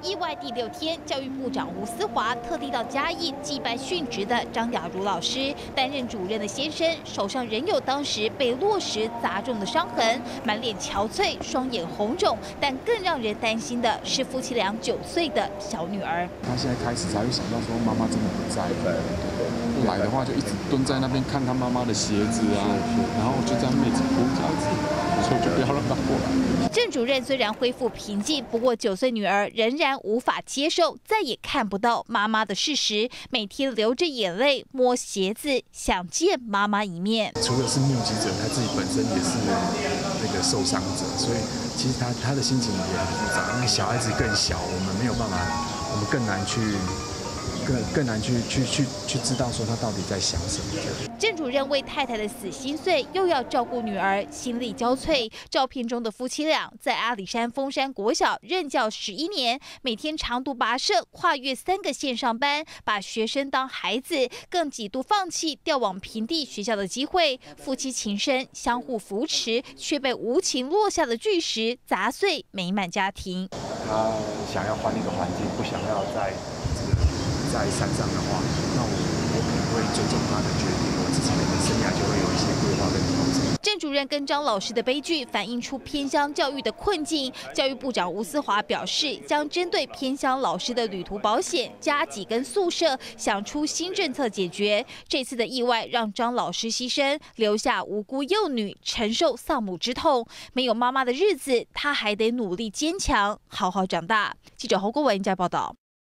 意外第6天，教育部长吴思华特地到嘉义祭拜殉职的张雅茹老师。担任主任的先生手上仍有当时被落石砸中的伤痕，满脸憔悴，双眼红肿。但更让人担心的是夫妻俩9岁的小女儿。 他现在开始才会想到说妈妈真的不在了。不来的话就一直蹲在那边看他妈妈的鞋子啊，然后就在妹子哭这样子，所以就不要让他过来。 郑主任虽然恢复平静，不过9岁女儿仍然无法接受再也看不到妈妈的事实，每天流着眼泪摸鞋子，想见妈妈一面。 除了是目击者，他自己本身也是那个受伤者，所以其实他的心情也很复杂。那小孩子更小，我们没有办法，我们更难去知道说他到底在想什么。 郑主任为太太的死心碎，又要照顾女儿，心力交瘁。照片中的夫妻俩在阿里山丰山国小任教11年，每天长途跋涉，跨越3个县上班，把学生当孩子，更几度放弃调往平地学校的机会。夫妻情深，相互扶持，却被无情落下的巨石砸碎美满家庭。 他想要换一个环境，不想要在山上的话，那我可能会尊重他的决定，我自己的生涯就会有一些规划跟调整。 郑主任跟张老师的悲剧反映出偏乡教育的困境。教育部长吴思华表示，将针对偏乡老师的旅途保险、加给跟宿舍，想出新政策解决。这次的意外让张老师牺牲，留下无辜幼女承受丧母之痛。没有妈妈的日子，他还得努力坚强，好好长大。记者侯国文在报道。